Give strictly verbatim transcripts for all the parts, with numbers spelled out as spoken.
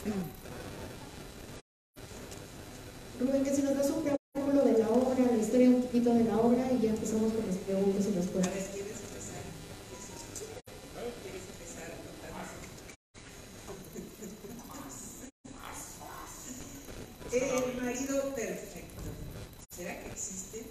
Rubén, que si nos das un preámbulo de la obra, la historia un poquito de la obra y ya empezamos con las preguntas y respuestas. ¿Quieres empezar? ¿Quieres empezar a contarnos? El marido perfecto. ¿Será que existe?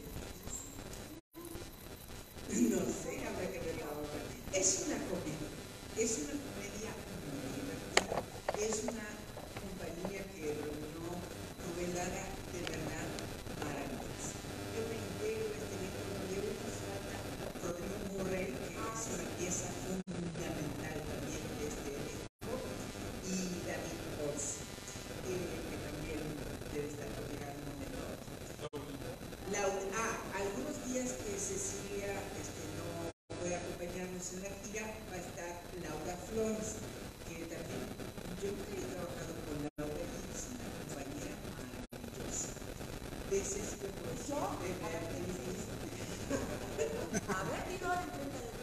No sé, habrá que ver la obra. Es una comedia. Es una comedia muy divertida. Es una compañía que reunió novelada de verdad maravillosa. Yo me integro a este libro de una falta Rodrigo Murray, que es una pieza fundamental también de este elenco, y David Oz, eh, que también debe estar por llegar un momento. La, ah, algunos días que Cecilia este, no puede acompañarnos en la gira, va a estar Laura Flores, que también yo he trabajado con Laura y es una compañera maravillosa. Veces que por siempre vean felices. A ver, digo de frente de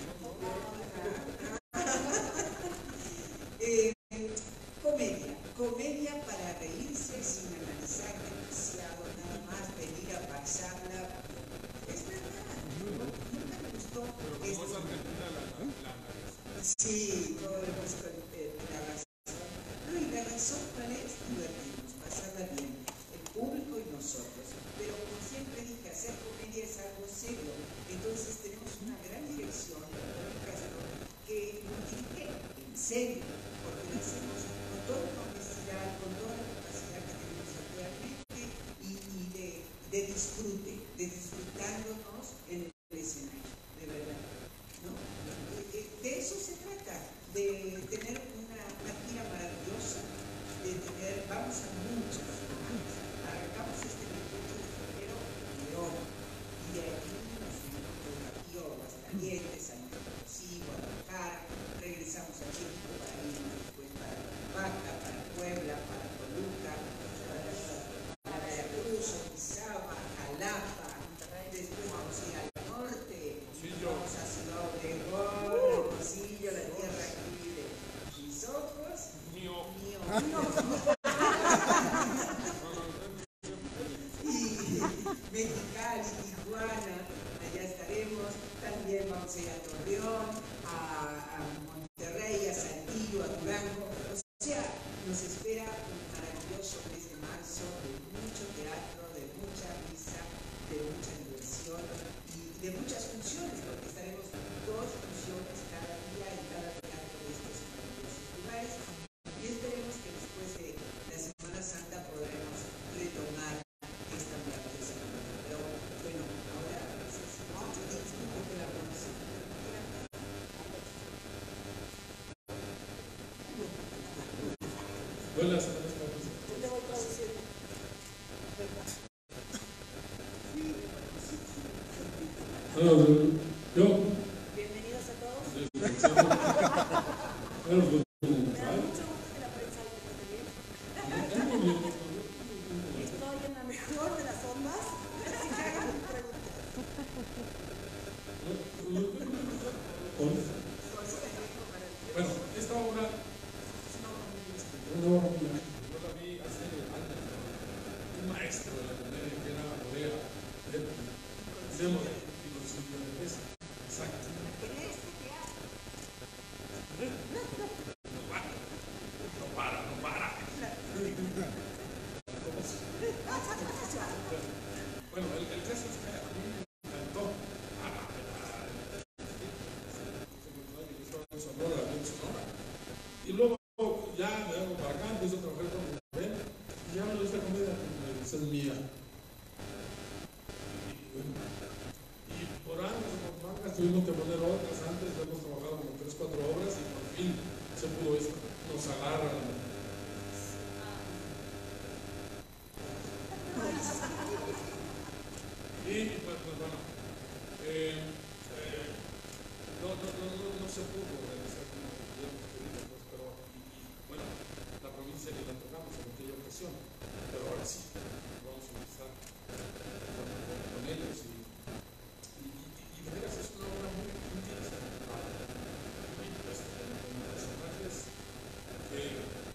todo. Comedia, comedia para reírse sin analizar demasiado, nada más venir a pasarla. Es verdad, nunca me gustó. Pero como es argentina la, la, la Sí, todo el resto de la razón. No, y la razón cuál es divertirnos, pasarla bien, el público y nosotros. Pero como siempre dije, hacer comedia es algo serio. Entonces tenemos una gran dirección, que nos dirige en serio, porque lo hacemos con toda la honestidad, con toda la capacidad que tenemos actualmente y, y de, de disfrute, de disfrutándonos en el escenario, de verdad, ¿no? De eso se trata, de tener una, una gira maravillosa, de tener, vamos a muchos lugares. Arrancamos este veintiocho de febrero en León, y de aquí nos fuimos por la Pío, Aguascalientes, San Luis Potosí, Guadalajara, regresamos a México para irnos después para Vaca, para Puebla, para Toluca, para, para Veracruz, Orizaba, Jalapa, después vamos a ir al norte, vamos a Ciudad Obregón, Hermosillo, la tierra aquí de mis ojos, mío. mío. Y Mexicali, Tijuana, allá estaremos. También vamos a ir a Torreón, a, a Monterrey, a Saltillo, a Durango. O sea, nos espera un maravilloso mes de marzo de mucho teatro, de mucha risa, de mucha diversión y de muchas funciones, porque estaremos dos funciones cada día en cada teatro de estos maravillosos lugares. Y esperemos que después de la Semana Santa podremos retomar esta maravillosa cultura. Pero bueno, ahora disculpe que la promoción. Buenas tardes, Patricia. Yo te voy traduciendo. No, yo. Bienvenidos a todos. Bueno, pues, Me da mucho gusto que la prensa lo trate bien. Estoy en la mejor de las ondas, así que hagan preguntas. Bueno, esta obra es una obra muy especial, una obra muy ágil. Yo la vi hace años, un maestro de la comedia que era Borea, de Borea, y con Silvia de Mesa. Exacto. No para, no para, no para. Bueno, el, el caso es que a mí me encantó. Sonora, bien sonora. Y luego ya me hago para acá, empiezo a trabajar con mi mujer y ya me lo esta comedia que es mía. Y bueno, y por años y por mangas tuvimos que poner otras antes, ya hemos trabajado como tres, cuatro obras y por fin se pudo esto. Nos agarran. Y pues, pues bueno, eh, eh, no, no, no, no, no se pudo realizar como hubiéramos querido, pues, pero y, y, bueno, la provincia que la tocamos en aquella ocasión, pero ahora sí, vamos a empezar con, con, con ellos y, y, y, y de veras es una obra muy interesante. Y pues con, con personajes que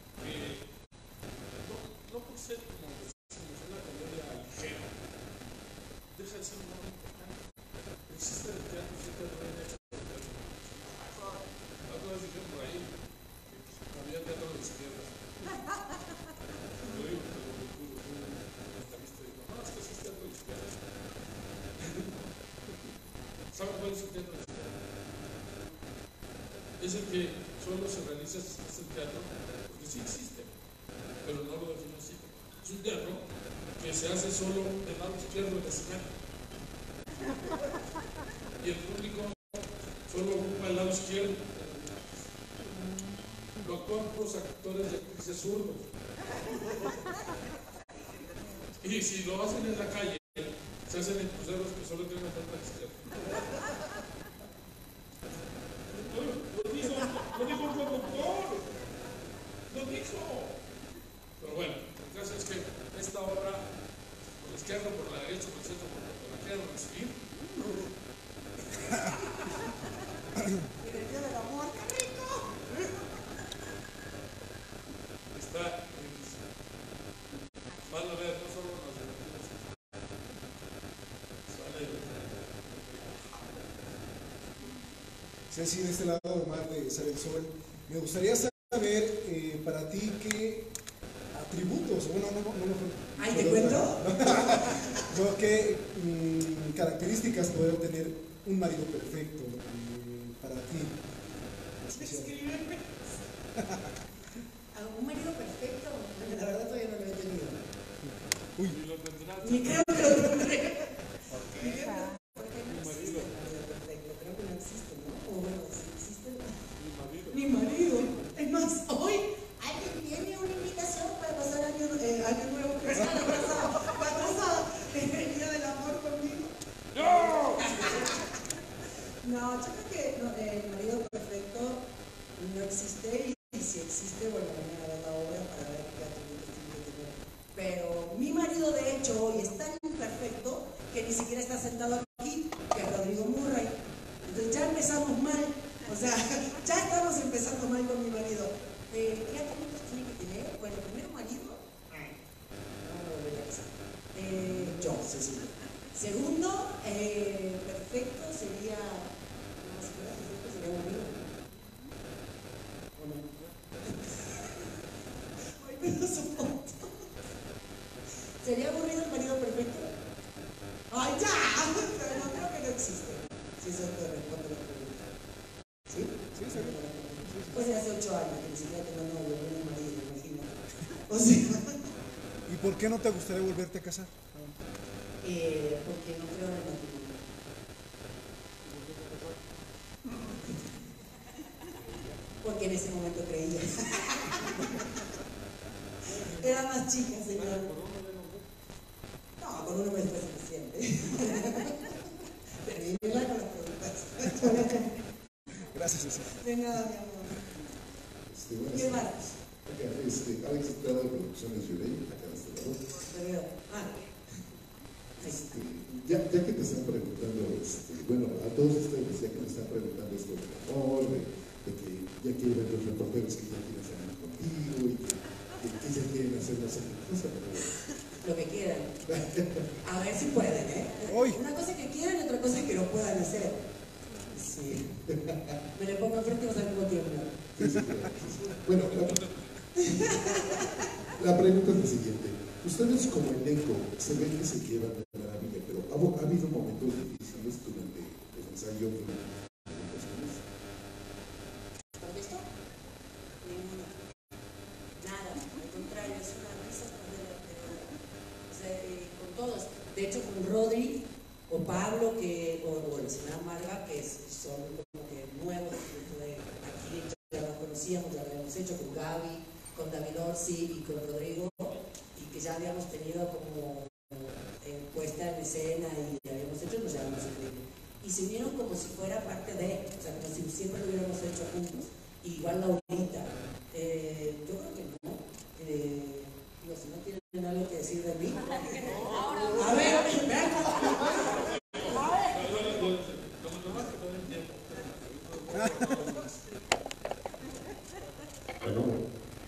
es el teatro externo. Es el que solo se realiza si es el teatro, porque sí existe, pero no lo defino así. Es un teatro que se hace solo del lado izquierdo del escenario. Y el público solo ocupa el lado izquierdo. Lo actúan los actores y actrices zurdos. Y si lo hacen en la calle, se hacen en cruceros que solo tienen la parte izquierda. Lo dijo, lo dijo un productor. Lo dijo. Pero bueno, el caso es que esta obra, por la izquierda, por la derecha, por el centro, por donde la quieran recibir. El día del amor, qué rico. Está buenísimo. Van a ver, no solo nos divertimos. Sale. Ceci, de este lado, Omar de Sale el Sol, me gustaría saber eh, para ti qué atributos, bueno, no, no, no, no. Ay, ¿te cuento? No, ¿qué mm, características puede tener un marido perfecto mm, para ti? Escríbeme. ¿Un marido perfecto? La verdad todavía no lo he tenido. Uy, y lo tendrás. Ni creo que lo tendré. ¿Por qué? Ni creo que- Porque no Mi existe marido. el marido perfecto. Creo que no existe, ¿no? O bueno, sí existe. Mi marido. Mi marido. Es más, hoy alguien tiene una invitación para pasar año, eh, año nuevo, que es año pasado, pasado, el día del amor conmigo. ¡No! No, yo creo que no, eh, el marido perfecto no existe y, y si existe, bueno, vengan a ver la obra para ver qué atributos tiene que tener. Pero mi marido, de hecho, hoy es tan imperfecto que ni siquiera está sentado aquí, que es Rodrigo Murray. Entonces ya empezamos mal, o sea, ya estamos empezando mal con mi marido. Eh, ¿Qué atributos tiene que tener? Bueno, primero marido, ay, no me volveré a casar. Eh, yo, sí, sí. Segundo, eh, perfecto sería, no, si fuera perfecto sería aburrido. ¿O no? Ay, me lo soporto. ¿Sería aburrido el marido perfecto? ¡Ay, ya! Pero no, creo que no existe. Si eso te responde la pregunta. ¿Sí? Sí, sí. Pues de hace ocho años que ni siquiera tengo novio, no marido, imagínate. O sea, ¿Y por qué no te gustaría volverte a casar? eh, porque no creo en el matrimonio. Porque en ese momento creía. Era más chica, señor. No, con uno me fue suficiente. Termínela con las preguntas. Gracias, Ceci. De nada, mi amor. Este, buenas ¿Qué tardes. más? Acá, este, Alex Estrada de Producciones Llorey, acá de este lado. Te veo. Ah. Este, ya, ya que te están preguntando, este, bueno, a todos ustedes, ya que me están preguntando esto del amor, de, de que ya quieren los reporteros que ya quieren salir contigo y que, que, que ya quieren hacer no sé qué cosa, pero Lo que quieran. A ver si pueden, ¿eh? Uy. Una cosa que quieran y otra cosa que no puedan hacer. Sí. Me le pongo enfrente y vas a ver cómo tiembla. sí, sí, claro, sí, sí. Bueno, la, la pregunta es la siguiente. Ustedes como elenco se ven que se llevan de maravilla, pero ¿ha, ha habido momentos difíciles durante los ensayos, durante las presentaciones? ¿Has visto? Ninguno. Nada. Al contrario, es una risa tras de la de otra. O sea, eh, con todos. De hecho, con Rodri o Pablo, que, o, o la señora Marga, que es- son como que nuevos dentro de aquí, ya lo conocíamos, ya lo habíamos hecho con Gaby, con David Orsi y con Rodrigo, y que ya habíamos tenido como eh, puesta en escena y habíamos hecho, nos llevamos increíble. Y se unieron como si fuera parte de, o sea, como si siempre lo hubiéramos hecho juntos. Y igual Laurita. Eh, yo creo que no. Eh, digo, si no tienen algo que decir de mí. A ver, vean. Bueno,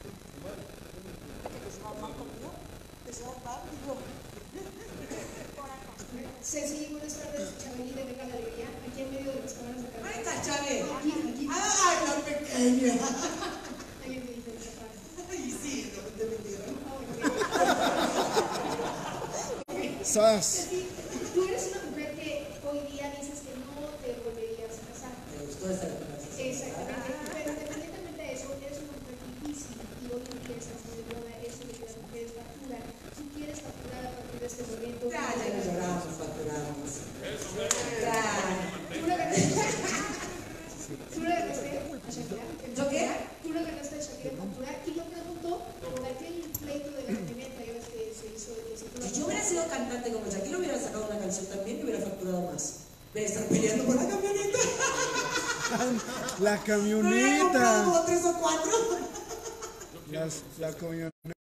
Ceci, buenas tardes. Chabeli de Beca la Alegría, aquí en medio de las cámaras de ¿Dónde cámara. está Chávez? Aquí, aquí. ¡Ay, la pequeña! Alguien me dice esa parte. Ay, sí, no te metieron. ¡Sas! Ceci, tú eres una mujer que hoy día dices que no te volverías Me están peleando por la camioneta. La No he camioneta. comprado tres o cuatro. Las, la camioneta.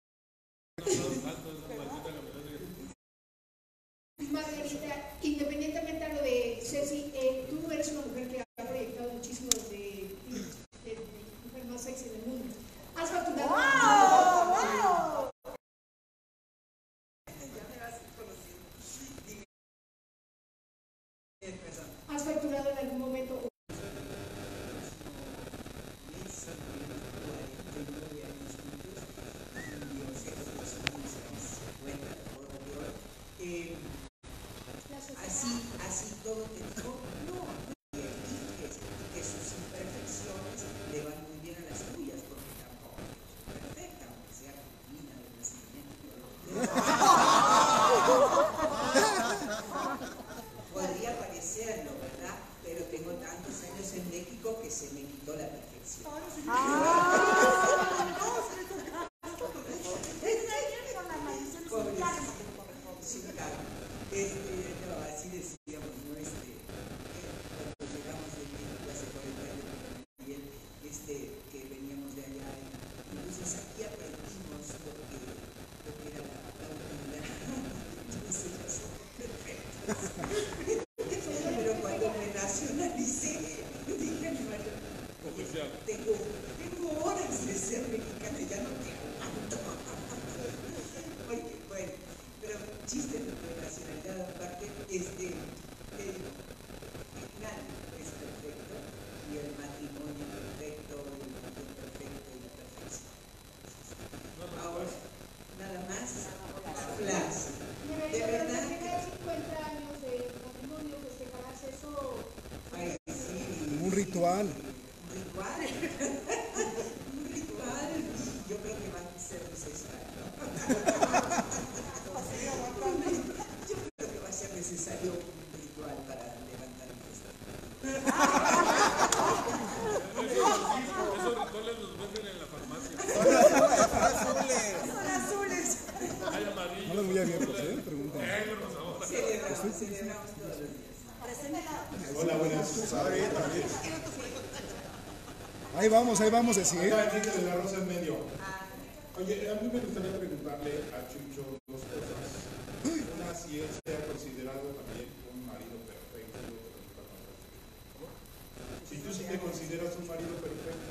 Margarita, independientemente a lo de Ceci, eh, tú eres una mujer que ha proyectado muchísimo desde de, de mujer más sexy del mundo. Has facturado. ¡Wow! ¡Wow! ¿Has facturado en algún momento? Eh, así, así todo te digo, no, no eliges que sus imperfecciones le van muy bien a las tuyas, porque tampoco es perfecta, aunque sea divina de nacimiento. Podría parecerlo, ¿verdad? Pero tengo tantos años en México que se me quitó la perfección. Este, no, así decíamos, ¿no? Este, eh, cuando llegamos de México hace cuarenta años con Miguel, este, que veníamos de allá, y entonces aquí aprendimos lo que, lo que era la, la humanidad. Entonces ya somos perfectos. Pero cuando me nacionalicé, dije, bueno, oye, tengo, tengo horas de ser mexicana y ya no te aguanto. Oye, bueno, pero chiste de nacionalidad aparte, este, el, nadie es perfecto, y el matrimonio perfecto, el marido perfecto y la perfección. Ahora, nada más, flash. De verdad. cincuenta años de matrimonio, festejarás eso. Ay, sí. Un ritual. Un ritual. Un ritual. Yo creo que va a ser necesario. Yo creo que va a ser necesario un ritual para levantar el festival. Esos rituales los venden en la farmacia. Son azules. Hay amarillos. No los muy abiertos, ¿eh? Pregunta. Negros ahora. Celebramos, celebramos todos los días. Hola, buenas. Ahí vamos, ahí vamos, decir. Acá Enrique de la Rosa en medio. Oye, a mí me gustaría preguntarle a Chucho dos cosas. Una, si él se ha considerado también un marido perfecto. Si tú sí te consideras un marido perfecto.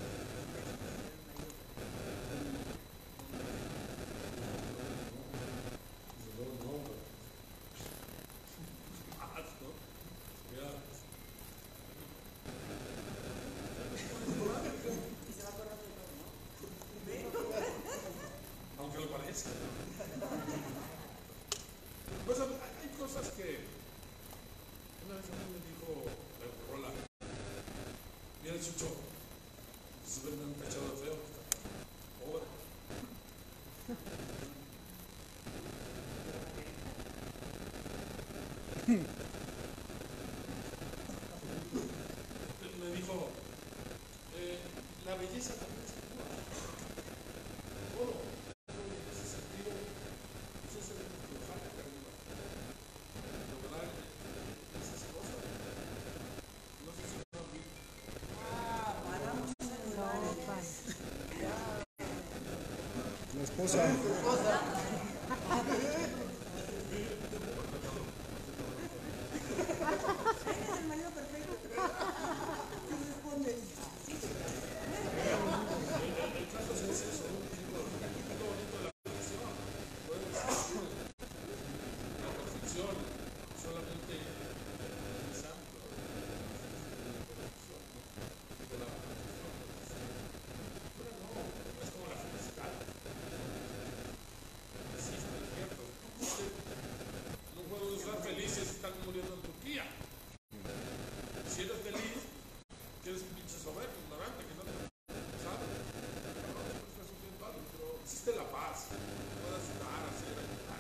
Aunque lo parezca. Pues hay hay cosas que una vez a mí me dijo el Rola, mira el Chucho, se ve un cachado feo, pobre. Me dijo, eh, la belleza también se cura. Todo. En ese sentido, eso es el aflojar acá arriba. Lograr esas cosas. No sé si lo han visto. La esposa. El caso es que es eso, ¿no? Digo, lo bonito de la perfección. Puede existir la perfección solamente pensando de la perfección, ¿no? De la perfección. Pero no, es como la felicidad. Existe, es cierto. No puedo estar felices si están muriendo en Turquía. Si eres feliz, que eres un pinche soberbio, ignorante, que no te sabe. No, después es bien padre, pero existe la paz. Puedes dar, hacer, ayudar.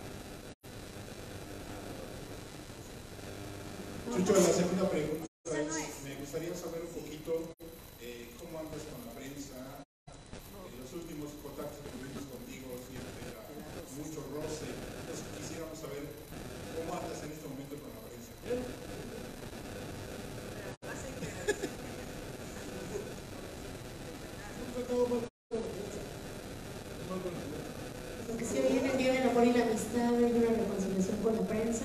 Chucho, la segunda pregunta es, me gustaría saber un poquito eh, cómo andas con la prensa. En los últimos contactos que tuvimos contigo siempre era mucho roce. Entonces quisiéramos saber cómo andas en este momento con la prensa. Porque si hoy en el Día del Amor y la Amistad hay una reconciliación con la prensa.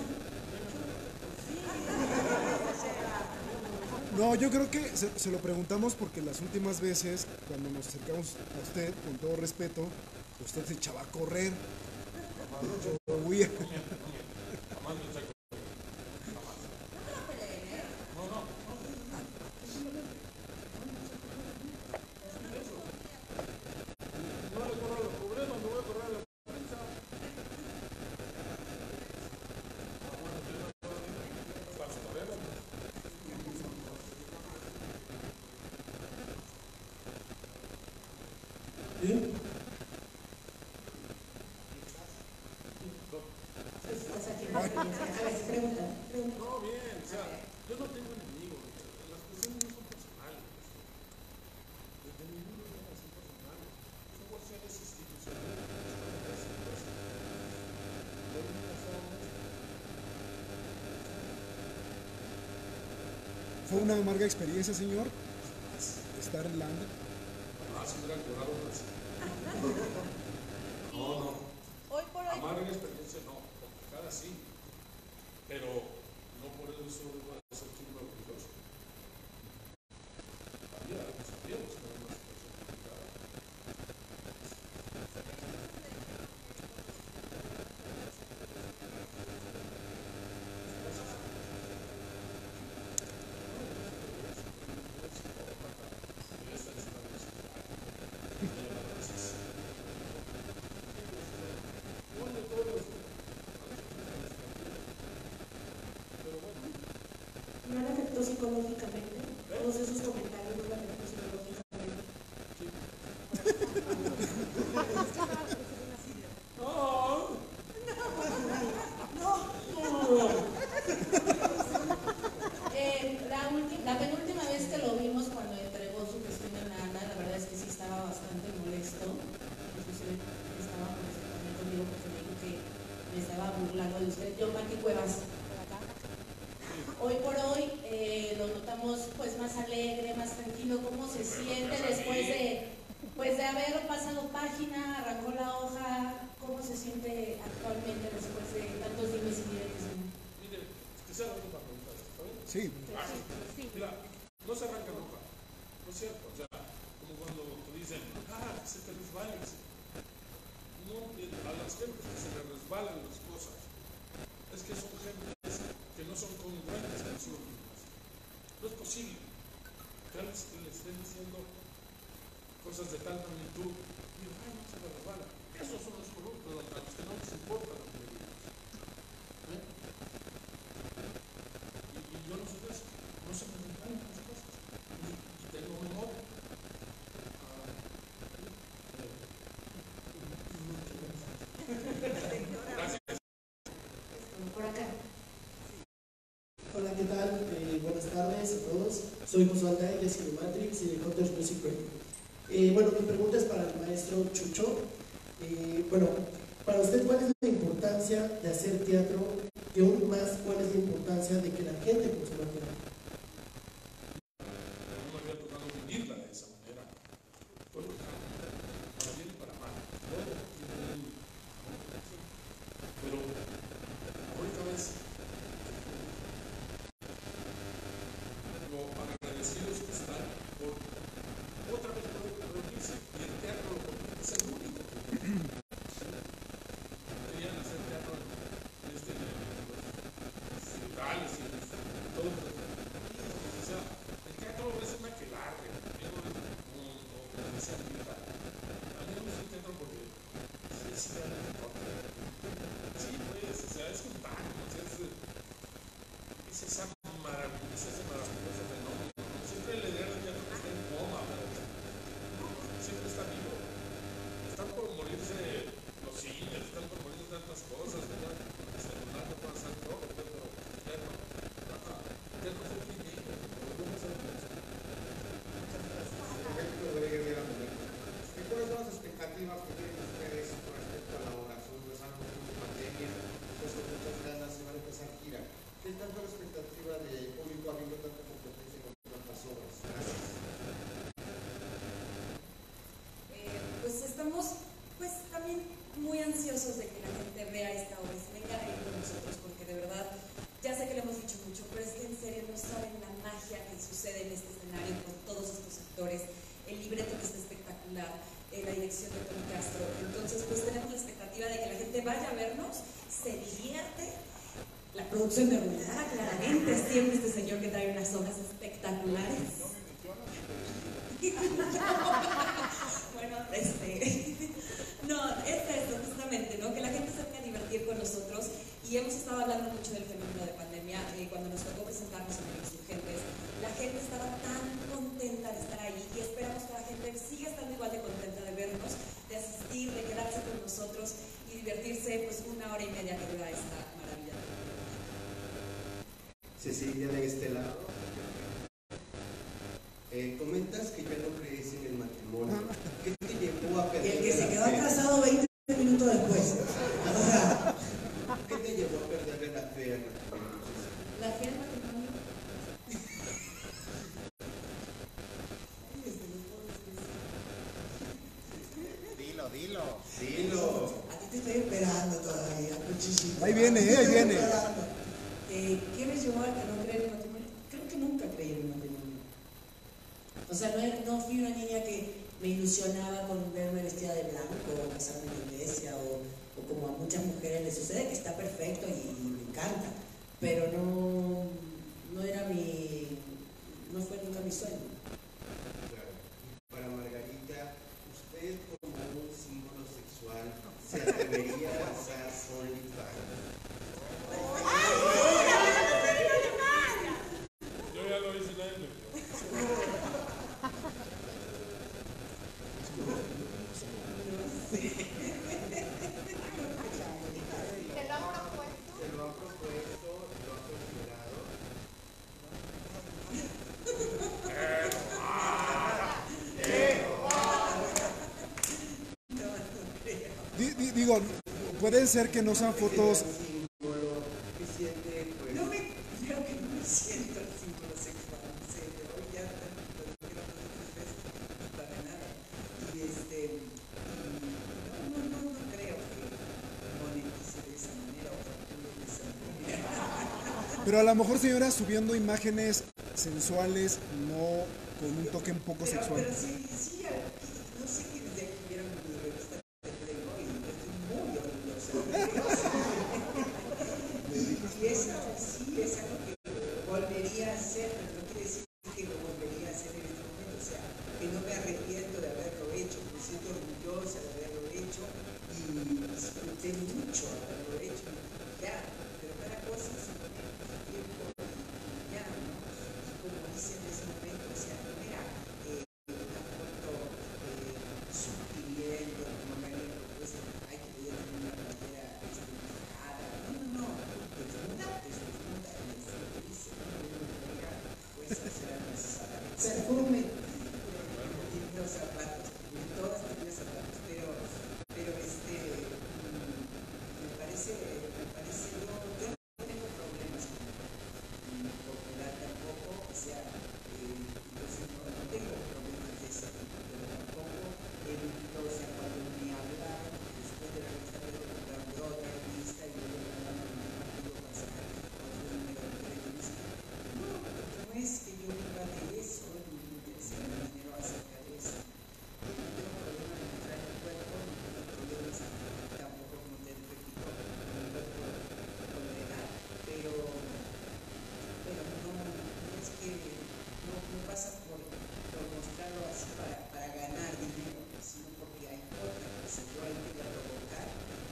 No, yo creo que se, se lo preguntamos porque las últimas veces, cuando nos acercamos a usted, con todo respeto, usted se echaba a correr. Yo huía. No, bien, o sea, yo no tengo enemigos, las cuestiones no son personales, de ninguna manera son personales, son cuestiones institucionales. ¿Fue una amarga experiencia, señor? Estar en Landa. Ah, si hubiera curado más. No, no. Hoy por hoy. Amarga experiencia no, complicada sí, pero no por eso iba a ser turno orgulloso. Había, sabíamos que era una situación complicada. ¿No le afectó psicológicamente? Todos esos comentarios no le afectó psicológicamente. Eh, la, ulti- la penúltima vez que lo vimos cuando entregó su gestión en la ANA, la verdad es que sí estaba bastante molesto. Inclusive estaba molesto también conmigo porque me dijo que me estaba burlando de usted. Yo, Mati Cuevas. Hoy por hoy eh, lo notamos pues más alegre, más tranquilo. ¿Cómo se siente después de, pues, de haber pasado página, arrancó la hoja? ¿Cómo se siente actualmente después de tantos dimes y diretes? Mire, que se haga una pregunta, ¿está bien? Sí. Ah, sí. Mira, no se arranca nunca, ¿no es cierto? O sea, como cuando te dicen, ah, que se te resbalen. No, a las gentes que se les resbalan las cosas, es que son gentes que no son congruentes consigo mismas. No es posible que les, que les estén diciendo cosas de tal magnitud y ay, no se me resbala. Esos son los corruptos, a los que no les importa lo que le digas. ¿Eh? Y, y yo no soy de eso, no se me resbalan las cosas. Y, y tengo memoria. Ah, Gracias. Por acá. Hola, ¿qué tal? Eh, buenas tardes a todos. Soy José Alday de Cinematrix y de Hunters Music Radio. Eh, bueno, mi pregunta es para el maestro Chucho. Eh, bueno, para usted, ¿cuál es la importancia de hacer teatro? Y aún más, ¿cuál es la importancia de que la gente consuma teatro? No me había tocado vivirla de esa manera. Fue para bien y para mal. Todo tiene un- Pero ahorita ves lo agradecidos que están por otra vez por reunirse y el teatro lo convierte es el único que querían hacer teatro en este en los festivales y en todo. O sea, el teatro es una aquelarre, yo no como como decía ahorita. A mí me gusta el teatro porque es realmente fuerte. Sí, pues, o sea, es un tacto, o sea, es, es esa maravillosa, ese maravilloso fenómeno. Siempre la idea del teatro está en coma, pero siempre está vivo. Están por morirse los cines, están por morirse tantas cosas, ¿verdad? El celular no puede hacer todo, pero el teatro, ajá, el teatro es el primero, volvemos a ver eso. ¿Cuáles son las expectativas que tienen ustedes con respecto a la ansiosos de que la gente vea esta obra y se venga a reír con nosotros, porque de verdad, ya sé que lo hemos dicho mucho, pero es que en serio no saben la magia que sucede en este escenario con todos estos actores, el libreto que está espectacular, eh, la dirección de Tony Castro. Entonces, pues tenemos la expectativa de que la gente vaya a vernos, se divierte. La producción de Ruidara claramente siempre este señor que trae unas obras espectaculares. Bueno, este, no, es esto justamente, ¿no? Que la gente se venga a divertir con nosotros, y hemos estado hablando mucho del fenómeno de pandemia. Eh, cuando nos tocó presentarnos en los Insurgentes, la gente estaba tan contenta de estar ahí, y esperamos que la gente siga estando igual de contenta de vernos, de asistir, de quedarse con nosotros y divertirse pues una hora y media que dura esta maravilla. Cecilia, de este lado, eh, comentas que ya no crees en el matrimonio. ¿Qué te llevó a perder El que se la quedó fe? atrasado veinte minutos después. O sea, ¿Qué te llevó a perderle la fe al matrimonio? La fe al matrimonio. Dilo, dilo, dilo. a ti te estoy esperando todavía, cuchillito. Ahí viene, eh, ahí viene. Eh, ¿Qué me llevó a que no creer en el matrimonio? Creo que nunca creí en el matrimonio. O sea, no, era- no fui una niña que me ilusionaba con verme vestida de blanco o casarme en la iglesia, o, o como a muchas mujeres les sucede, que está perfecto y, y me encanta, pero no, no era mi, no fue nunca mi sueño. Claro. Para Margarita, usted como un símbolo sexual se atrevería a lanzar OnlyFans. Yo ya lo hice, nadie me vio. ¿Te lo han propuesto? ¿Te lo han propuesto? ¿Lo han considerado? Di- di- digo, pueden ser que no sean fotos. Símbolo, ¿qué siente? Pues, No me, creo que no me siento el símbolo sexual, en serio, hoy ya lo dijeron dos o tres veces, para nada. Y este, y no, no, no, no creo que monetice de esa manera o facture de esa manera. Pero a lo mejor, señora, subiendo imágenes sensuales, no con un toque un poco Pero, sexual. pero sí, sí, aquí, no sé quiénes de aquí vieron mi revista de Playboy, y estoy muy orgullosa de eso. Y eso sí es algo que volvería a hacer, pero no quiere decir que lo volvería a hacer en este momento. O sea, que no me arrepiento de haberlo hecho, me siento orgullosa de haberlo hecho y disfruté mucho haberlo hecho. Ya, pero cada cosa se pone su tiempo y ya, ¿no? Y como dice en ese momento, o sea, no era eh, una foto eh, sugiriendo, como me habían propuesto, hay que poder tener una playera estilizada. No, no, no, desnuda, desnuda, y así lo dice, no me pues hacer necesariamente. Perfume y los zapatos, y todas tenía zapatos, pero, pero este, mm, me parece, me parece, yo, yo no tengo problemas con mi popular tampoco, o sea, eh, entonces no, no tengo problemas de ese tipo, pero tampoco evito, o sea, cuando me hablan después de la revista, pero compraron de otra revista y luego me hablan de una que yo pasar otro número de revista. No, porque no es que yo viva de eso, ni me interesa el dinero acerca de eso. Yo no tengo problema de mostrar el cuerpo, no tengo problemas tampoco, como te repito, con el cuerpo con la edad, pero, pero no, no es que no, no pasa por, por mostrarlo así para, para ganar dinero, sino porque hay otra cosa. Yo ahí quería provocar,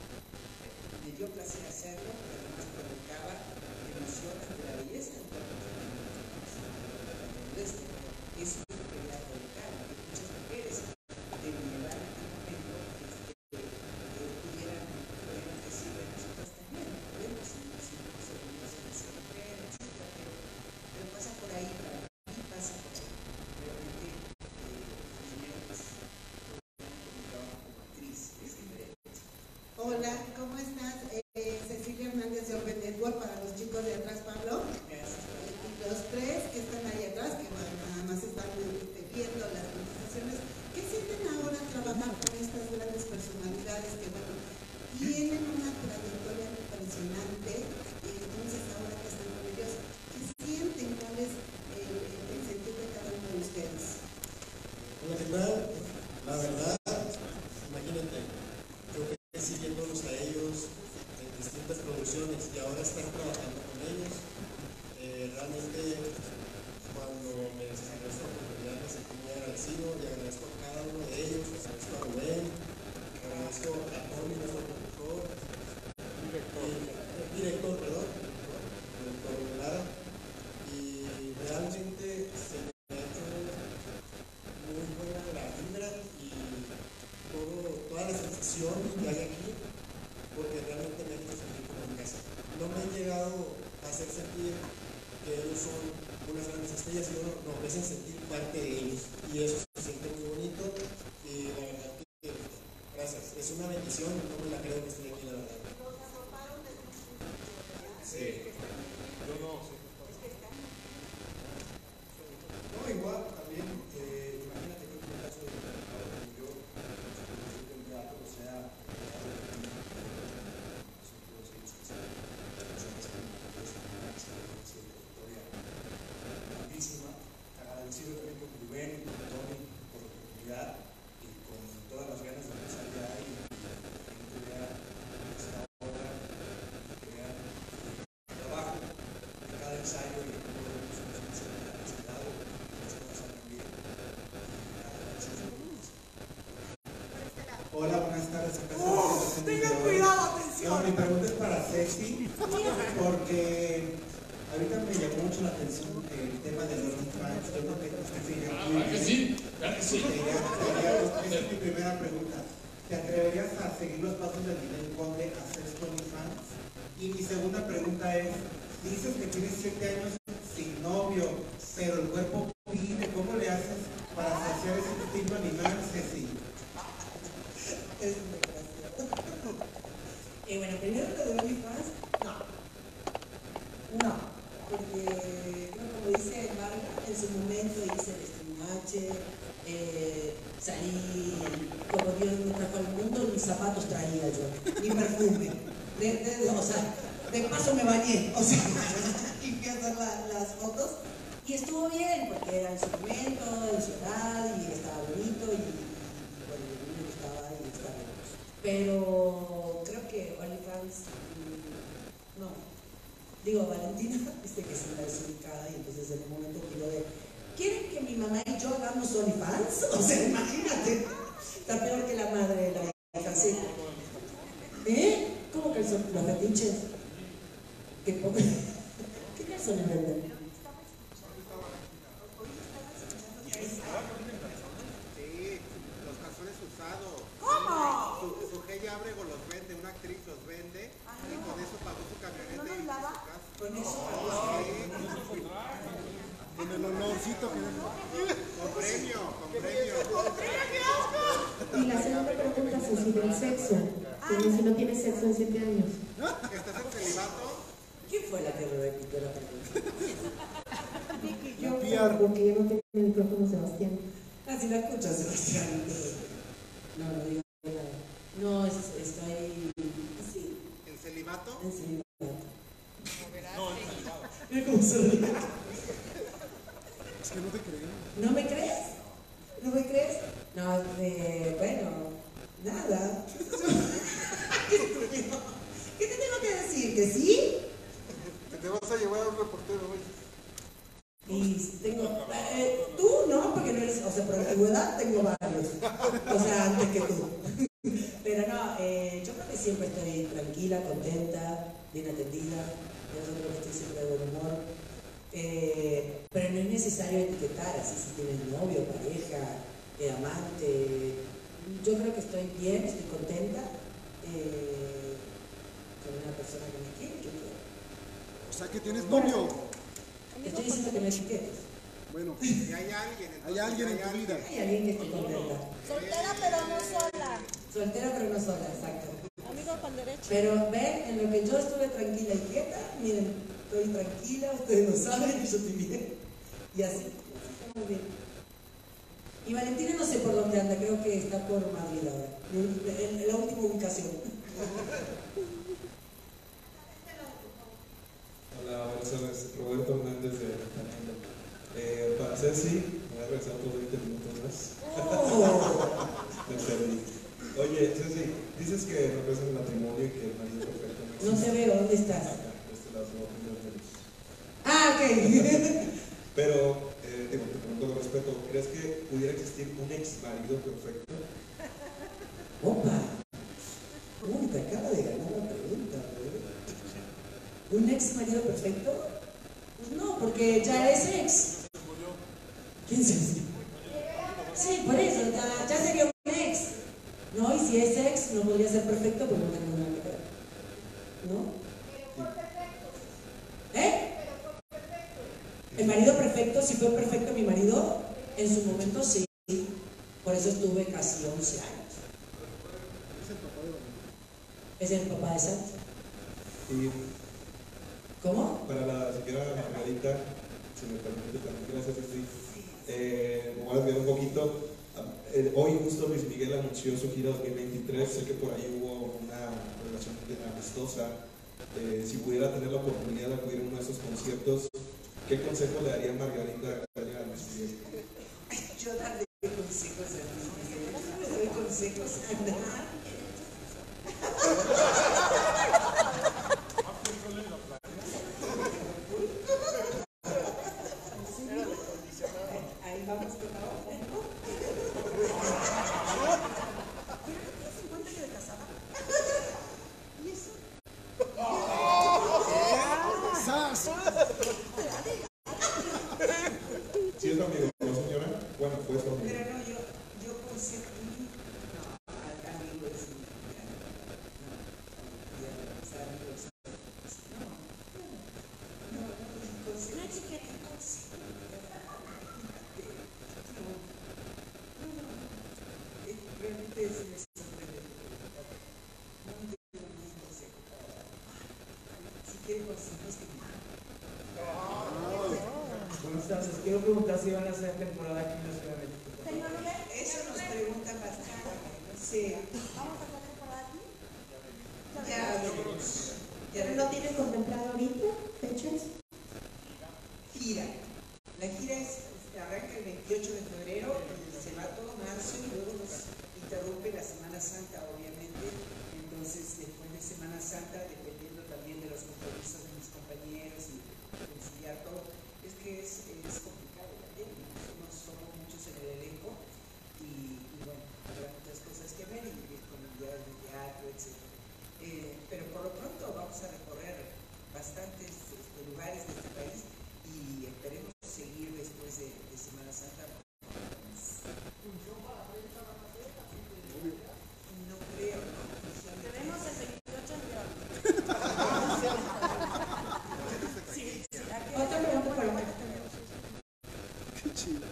me dio placer hacerlo, pero además provocaba emociones de la belleza del cuerpo femenino. Eso es lo que quería provocar, que muchas mujeres de mi edad en aquel momento este, eh, pudieran, pudieran decir, bueno, nosotros también podemos sentirnos orgullosos de ser mujer, etcétera, pero, pero pasa por ahí, para mí pasa por ahí. Realmente, eh, dinero es mi trabajo como actriz, es diferente. Hola, ¿cómo estás? Eh, Cecilia Hernández de Open Network, para los chicos de atrás, Pablo. Gracias. Y los tres que están ahí atrás, que bueno, nada más están este, viendo las conversaciones. ¿Qué sienten ahora trabajar con estas grandes personalidades que, bueno, ahora estar trabajando con ellos. Eh, realmente, cuando me salió esta oportunidad, me sentí muy agradecido y agradezco a cada uno de ellos, agradezco a Rubén, agradezco a Tony, nuestro productor, director, eh, director, perdón, director Lara, y realmente se me ha hecho muy buena la vibra y todo, toda la sensación que hay aquí, porque realmente me ha hecho sentir como en casa. No me he llegado a hacer sentir que ellos son unas grandes estrellas, sino no, me hacen sentir parte de ellos, y eso se siente muy bonito, y la verdad que gracias, es una bendición, no me la creo que estoy aquí, la verdad. Sí. Yo no, sí. No, igual, también, eh, imagínate que en el caso de yo, el teatro, o sea, nosotros hemos pasado personas que una experiencia de trayectoria grandísima, agradecido también con Rubén y con Tony por la oportunidad y con todas las ganas de empezar ya y que la gente vea esta obra y que vean el trabajo de cada ensayo y cómo lo hemos hecho en la ciudad y las cosas salen bien. Hola, buenas tardes. ¡Oh! ¡Tengan cuidado, atención! No, mi pregunta es para Ceci, porque ahorita me llamó mucho la atención el tema de los OnlyFans. Yo creo que usted se iría muy ¿Verdad que bien. sí? ¿Verdad que sí? Te iría- te iría- Esa es mi primera pregunta. ¿Te atreverías a seguir los pasos de Ninel Conde a hacer OnlyFans? Y mi segunda pregunta es, dices que tienes siete años sin novio, pero el cuerpo pide, ¿cómo le haces para saciar ese instinto animal, Ceci? Es muy gracioso. Eh, bueno, primero lo de OnlyFans, no. No, porque creo como dice Marga, en su momento hice el streamache, eh, salí como Dios me trajo al mundo, mis zapatos traía yo, mi perfume. De, de, de, o sea, de paso me bañé, o sea, y fui a hacer la- las fotos. Y estuvo bien, porque era en su momento, en su edad, y estaba bonito, y, y bueno, a mí me gustaba y estaba bien. Pero creo que OnlyFans, mm, no. Digo, Valentina, viste que es una desubicada, y entonces en un momento tiró de, ¿quieren que mi mamá y yo hagamos OnlyFans? O sea, imagínate, está peor que la madre de la hija, sí. ¿Eh? ¿Cómo que son los fetiches? ¿Qué, po- ¿Qué calzones venden? Sí, los calzones usados. ¿Cómo? Su, su G. Ábrego los vende, una actriz los vende y con eso pagó su camioneta y hizo su casa. Con eso pagó Sí. Con el olorcito que Con premio, con premio. Y la segunda pregunta fue si del sexo. Como si no tienes sexo en siete años. ¿Estás en celibato? ¿Quién fue la que me repitió la pregunta? Yo, porque yo no tengo el micrófono, Sebastián. Ah, si la escuchas, Sebastián. No, no digo nada. No, es- estoy así, ¿En celibato? en celibato. No, en celibato. Mira cómo se ríe. es que no te creo. ¿No me crees? ¿No me crees? No, eh, bueno, nada. Qué estúpido. ¿Qué te tengo que decir? ¿Que sí? Que te vas a llevar a un reportero hoy. Y tengo, eh, tú no, porque no eres, o sea, por antigüedad tengo varios, o sea, antes que tú. Pero no, eh, yo creo que siempre estoy tranquila, contenta, bien atendida, yo creo que estoy siempre de buen humor. Eh, pero no es necesario etiquetar así si tienes novio, pareja, eh, amante. Yo creo que estoy bien, estoy contenta eh, con una persona que me quiere, que quiero. O sea que tienes novio. Estoy diciendo que no etiquetes. Bueno, Y hay alguien, hay entonces, alguien en tu alguien. vida. Hay alguien que esté contenta. Soltera pero no sola. Soltera pero no sola, exacto. Amigo con derecho. Pero ven, en lo que yo estuve tranquila y quieta, miren, estoy tranquila, ustedes lo saben, yo estoy bien. Y así, estamos bien. Y Valentina no sé por dónde anda, creo que está por Madrid ahora, en, en la última ubicación. Hola, buenas tardes. Roberto Hernández de Fernando. Eh, para Ceci, me voy a regresar otros veinte minutos más. Oh. Me perdí. Oye, Ceci, dices que no crees en el matrimonio y que el marido perfecto no No te veo, ¿dónde estás? Acá. las no opiniones de los... Ah, ok. Pero, eh, digo, te pregunto con respeto, ¿crees que pudiera existir un ex marido perfecto? Opa. Uy, te acaba de ganar la pregunta, ¿eh? ¿Un ex marido perfecto? Pues no, porque ya es ex. ¿Quién se murió? Sí, por eso, ya, ya sería un ex. ¿No? Y si es ex, no podría ser perfecto, pues no tengo nada que ver. ¿No? ¿Eh? El marido perfecto, si fue perfecto mi marido, en su momento sí. Por eso estuve casi once años. Es el papá de Santi. Y ¿Cómo? para la señora Margarita, si me permite también, gracias a ti. Eh, me voy a desviar un poquito. Eh, hoy justo Luis Miguel anunció su gira dos mil veintitrés. Sé que por ahí hubo una relación amistosa. Eh, si pudiera tener la oportunidad de acudir a uno de esos conciertos, ¿qué consejo le daría Margarita a Luis Miguel? Yo darle consejos a Luis Miguel. Yo no le doy consejos a nadie. Ahí vamos con la otra. ¿cincuenta años de casada? ¿Y eso? ¿Sí es tu amigo, no, señora? Bueno, fue su amigo. Pero no, yo, yo consejo, no, al amigo es mi Buenas tardes, quiero preguntar si van a hacer temporada aquí en la Ciudad de México. Eso nos preguntan bastante, no sé. ¿Vamos a hacer temporada aquí? Ya, ¿Pero no tienen contemplado ahorita fechas? Gira. La gira es, arranca el veintiocho de febrero, se va todo marzo y luego nos interrumpe la Semana Santa, obviamente. Entonces, después de Semana Santa, dependiendo también de los compromisos de mis compañeros y conciliar todo, es que es, es complicado también. Somos, somos muchos en el elenco y, y bueno, habrá muchas cosas que ver y disponibilidad de teatro, etcétera. Eh, pero por lo pronto vamos a recorrer bastantes este, lugares de este país y esperemos seguir después de, de Semana Santa. No creo, ¿no? Tenemos el veintiocho de febrero. Sí, sí. Otra pregunta para la Qué chido.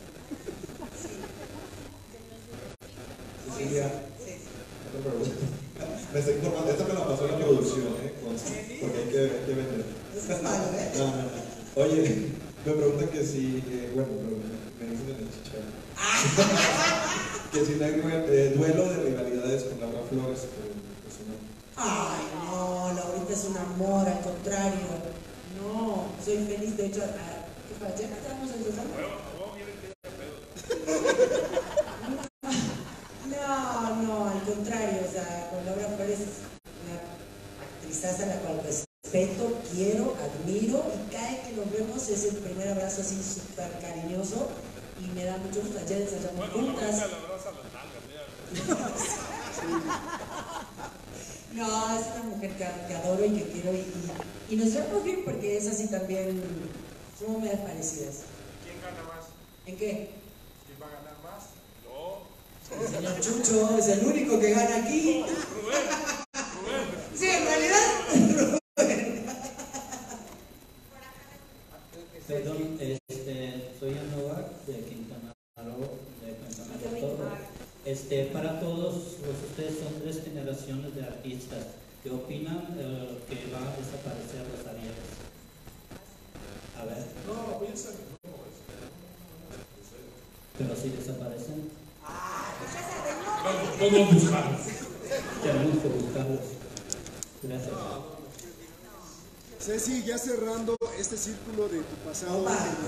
Cecilia, otra pregunta. Me está informando, esta me la pasó la producción, ¿eh? Porque hay que, hay que vender. No, no, no. Oye, me preguntan que si, eh, bueno, me dicen en el chicharro. Que si no hay eh, duelo de rivalidades con Laura Flores, pero eso no. Ay, no, Laurita es un amor, al contrario. No, soy feliz, de hecho, ah, ¿qué pasa? ¿Ya estamos empezando? No, no, al contrario, o sea, con Laura Flores es una actrizaza a la cual respeto, quiero, admiro y cada que nos vemos es el primer abrazo así súper cariñoso y me da mucho gusto. Ayer ensayamos juntas. No, es una mujer que, que adoro y que quiero y, y, y nos llevamos bien porque es así también, somos medias parecidas. ¿Quién gana más? ¿En qué? ¿Quién va a ganar más? Yo. El señor Chucho es el único que gana aquí. Rubén, Rubén. Sí, en realidad. Perdón, este, soy Anuar de Quintana Roo, de Pensamiento Todo. Este, para todos los, ustedes son tres generaciones de artistas que opinan eh, que va a desaparecer los Arieles. A ver. No, piensa que no. Pero si desaparecen. ¿Cómo buscarlos? Tenemos que buscarlos. Gracias. Ceci, ya cerrando este círculo de tu pasado,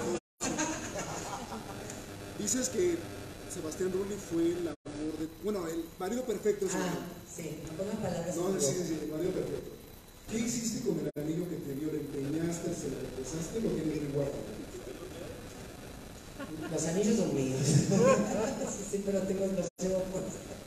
dices que Sebastián Rulli fue el amor de... Bueno, el marido perfecto. Ah, sí, no pongan palabras. No, sí, sí, el marido perfecto. ¿Qué hiciste con el anillo que te dio? ¿Le empeñaste, se lo regresaste o lo tienes bien guardado? Los anillos son míos. sí, sí, pero tengo los llevo por...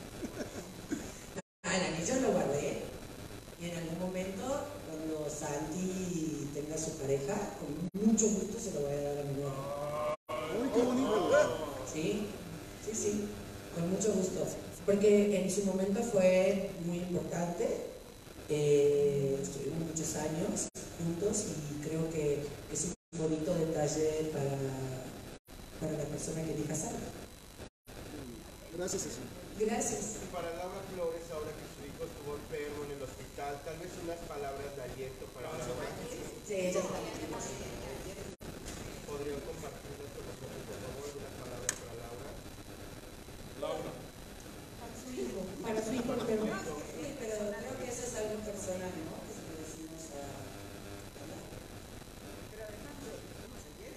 Ah, el anillo lo guardé. Y en algún momento, cuando Santi tenga su pareja, con mucho gusto se lo voy a dar a mi novia. ¡Ay, qué bonito! Sí, sí, sí, con mucho gusto. Porque en su momento fue muy importante. Eh, estuvimos muchos años juntos y creo que es un bonito detalle para, para la persona que elija salga. Gracias, Jesús. Gracias. Y para Laura Flores, ahora que su hijo estuvo enfermo en el hospital, tal vez unas palabras de aliento para Laura. Sí, ella está bien. ¿Podrían compartirlas con nosotros, por favor, unas palabras para Laura? Laura. Para su hijo, para su hijo, pero... Sí, pero creo que eso es algo personal, ¿no? Que se lo decimos a... Pero además, ayer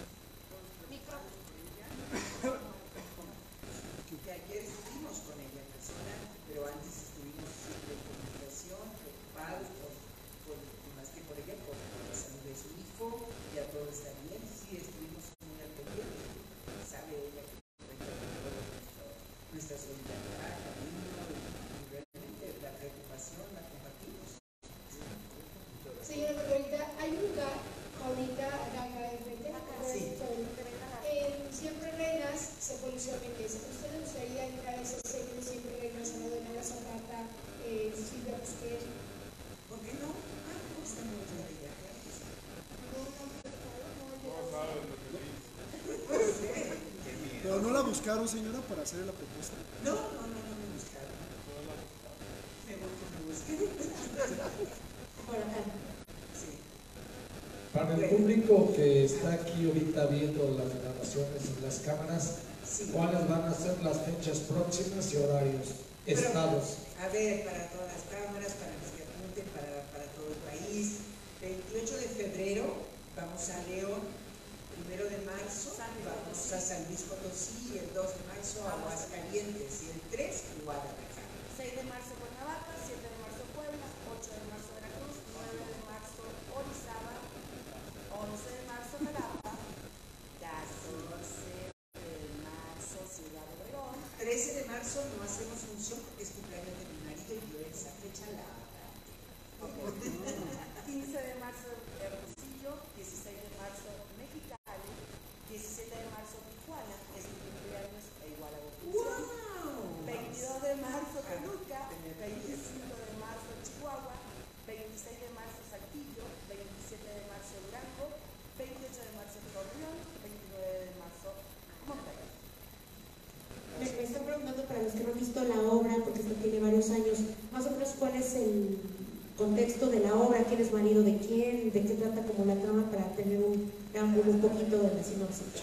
que ayer estuvimos con ella en personal, pero antes estuvimos siempre en comunicación, preocupados por, por, más que por ella, por, por la salud de su hijo, ya todo está bien, sí, estuvimos muy al pendiente, sabe ella que cuenta con todo nuestra solidaridad, cariño, y realmente la preocupación la compartimos. Señora Margarita, hay un lugar ahorita acá de frente, Sí. en Siempre Reinas se polició Mendes. ¿Usted le gustaría entrar a ese sello de Siempre Reinas a lo de Nora Zapata, eh, Silvia Busquets? ¿Por qué no? Ah, me gusta mucho la idea, claro que sí. No sabes lo que dice. ¿Pero no la buscaron, señora, para hacer la propuesta? No, no, no, no me buscaron. Me voy que me busquen. Por acá. Sí. Para el público que está aquí ahorita viendo las grabaciones en las cámaras, Sí. ¿cuáles van a ser las fechas próximas y horarios? Pero, Estados. a ver, para todas las cámaras, para los que apunten, para, para todo el país. veintiocho de febrero vamos a León, primero de marzo vamos a San Luis Potosí, el dos de marzo a Aguascalientes y el tres Guadalajara. seis de marzo Cuernavaca, siete de marzo Puebla, ocho de marzo Veracruz, nueve de marzo Orizaba, once de marzo Jalapa, catorce de marzo Ciudad Obregón, trece de marzo no hacemos función porque es cumpleaños de mi marido y yo esa fecha la quince de marzo Hermosillo, dieciséis de marzo Mexicali, diecisiete de marzo Tijuana, es mi cumpleaños e igual a función. ¡Wow! veintidós de marzo Toluca, veinticinco de marzo Chihuahua, veintiséis de marzo Saltillo, veintisiete de marzo Durango, veintiocho de marzo Torreón, veintinueve de marzo Monterrey. Me, me están preguntando para los que no han visto la obra, porque esta tiene varios años, más o menos cuál es el contexto de la obra, quién es marido de quién, de qué trata como la trama, para tener un preámbulo un poquito de la sinopsis.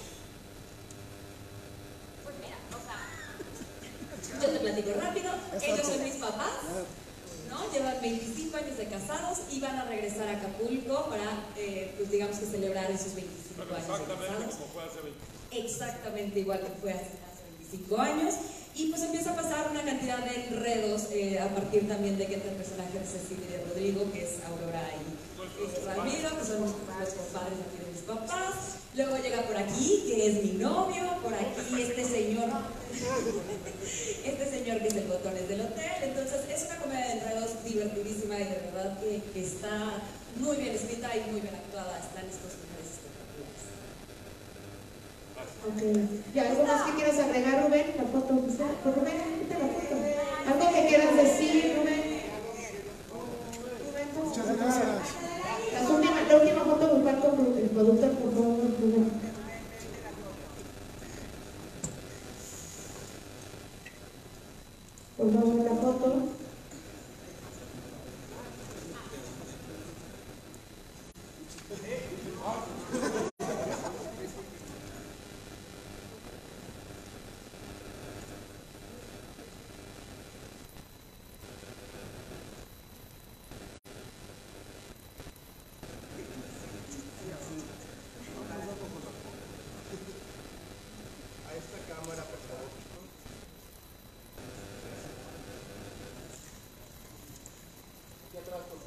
Pues mira, o sea, yo te platico rápido, ellos son mis papás, ¿no? Llevan veinticinco años de casados y van a regresar a Acapulco para, eh, pues digamos que celebrar esos veinticinco Bueno, años de exactamente casados. como fue hace veinte. Exactamente igual que fue hace, hace veinticinco años. Y pues empieza a pasar una cantidad de enredos eh, a partir también de que entra el personaje de Cecilia y de Rodrigo, que es Aurora y eh, Ramiro, que son los, los compadres aquí de mis papás. Luego llega por aquí, que es mi novio, por aquí este señor, este señor que es el botones del hotel. Entonces es una comedia de enredos divertidísima y de verdad que, que está muy bien escrita y muy bien actuada. Están estos mujeres espectaculares. Ok. ¿Y algo más que quieras agregar, Rubén? La foto, pues Rubén, quita la foto. ¿Algo que quieras decir, Rubén? Muchas gracias. La última, la última foto grupal con el productor, por favor, Rubén. Por favor, la foto. A esta cámara, por favor. Aquí atrás, por favor.